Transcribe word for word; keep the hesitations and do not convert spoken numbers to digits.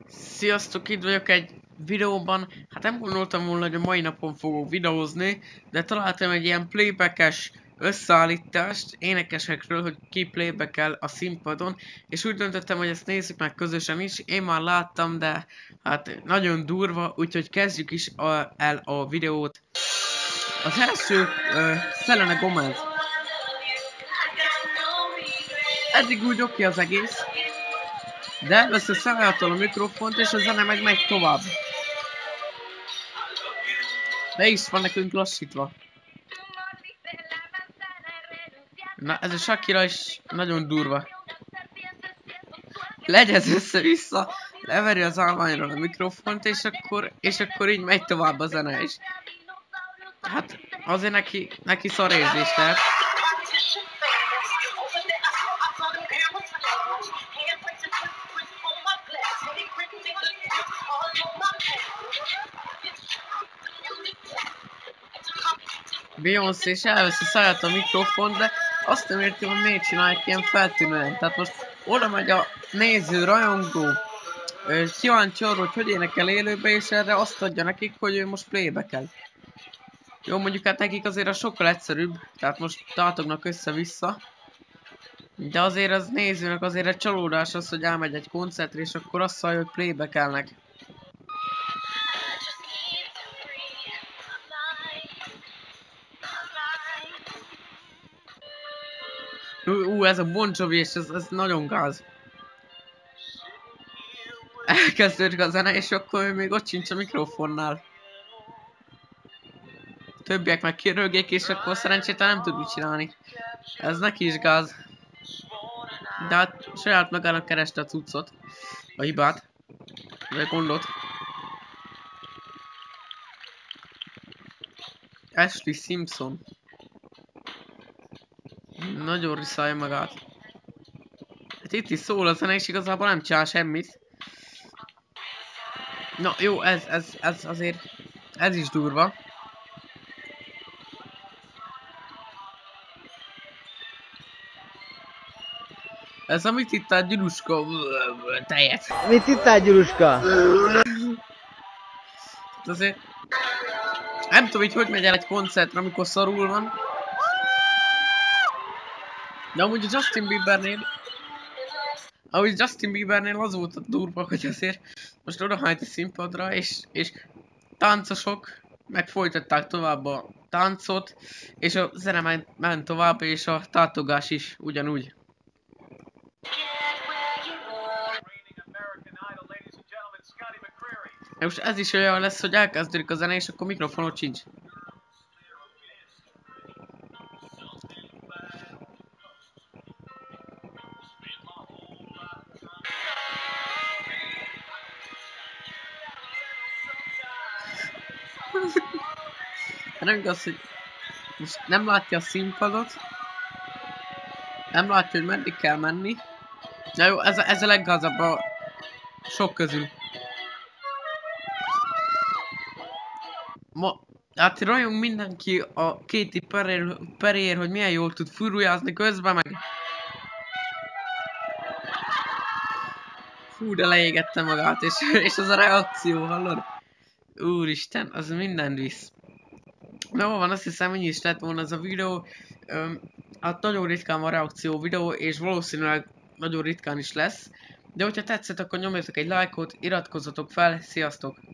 Sziasztok, itt vagyok egy videóban. Hát nem gondoltam volna, hogy a mai napon fogok videózni, de találtam egy ilyen playbackes összeállítást énekesekről, hogy ki playbackkel a színpadon, és úgy döntöttem, hogy ezt nézzük meg közösen is. Én már láttam, de hát nagyon durva, úgyhogy kezdjük is a, el a videót. Az első uh, Selena Gomez. Eddig úgy oké az egész. De elveszi a szemától a mikrofont, és a zene meg megy tovább. De is van nekünk lassítva. Na, ez a Shakira is nagyon durva. Legyez össze-vissza, leveri az állványról a mikrofont, és akkor, és akkor így megy tovább a zene is. Hát azért neki, neki szar érzés lehet. Beyoncé és elveszi száját a mikrofon, de azt nem értem, hogy miért csinálják ilyen feltűnően. Tehát most oda megy a néző, rajongó, kíváncsi arról, hogy hogy énekel élőbe, és erre azt adja nekik, hogy ő most playback-el. Jó, mondjuk hát nekik azért a sokkal egyszerűbb, tehát most tátognak össze-vissza. De azért az nézőnek azért egy csalódás az, hogy elmegy egy koncertre, és akkor azt hallja, hogy playback-elnek. Ú, ez a Bon Jovi, és ez, ez nagyon gáz. Elkezdődik a zene, és akkor ő még ott sincs a mikrofonnál. Többiek meg kirögjék, és akkor szerencsétlen nem tud mit csinálni. Ez neki is gáz. De hát saját magának kereste a cuccot. A hibát. Vagy a gondot. Ashley Simpson. Nagyon riszálja magát. Hát itt is szól a zene, és igazából nem csinál semmit. Na jó, ez, ez, ez azért, ez is durva. Ez a mit ittál, Gyuruska? Tejet. Mit ittál, Gyuruska? Azért nem tudom, hogy hogy megy el egy koncertre, amikor szarul van. De amúgy a Justin Biebernél Ahogy Justin Biebernél az volt a durva, hogy azért most odahajt a színpadra, és, és táncosok meg folytatták tovább a táncot, és a zene ment, ment tovább, és a tátogás is ugyanúgy. Most ez is olyan lesz, hogy elkezdődik a zene, és akkor mikrofonot sincs. Nem igaz, hogy most nem látja a színpadot, nem látja, hogy meddig kell menni. Na jó, ez a, ez a leggázabb a sok közül. Ma, hát rajong mindenki a Katy Perryért, hogy milyen jól tud furujázni közben, meg... Fú, de leégette magát, és, és az a reakció, hallod? Úristen, az minden visz. Na jó van, azt hiszem, ennyi is lett volna ez a videó. Öm, hát nagyon ritkán van reakció videó, és valószínűleg nagyon ritkán is lesz. De hogyha tetszett, akkor nyomjatok egy lájkot, iratkozzatok fel, sziasztok!